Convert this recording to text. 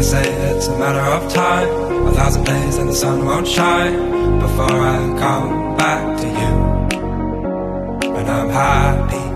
They say it's a matter of time, 1,000 days and the sun won't shine before I come back to you. And I'm happy